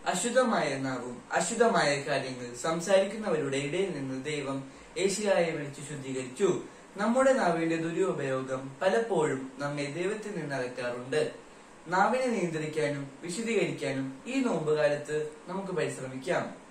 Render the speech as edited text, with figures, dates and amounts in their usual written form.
അശുദ്ധമായ നാവും അശുദ്ധമായ കാര്യങ്ങൾ സംസാരിക്കുന്നവരുടെ ഇടയിൽ നിന്ന് ദൈവം ഏശയ്യായെ വിളിച്ചു ശുദ്ധീകരിച്ചു. നമ്മുടെ നാവിന്റെ ദുരുപയോഗം പലപ്പോഴും നമ്മെ ദൈവത്തിൽ നിന്ന് അകറ്റാറുണ്ട്. നാവിനെ നിയന്ത്രിക്കാനും വിശദീകരിക്കാനും ഈ നോമ്പുകാലത്ത് നമുക്ക് പരിശ്രമിക്കാം.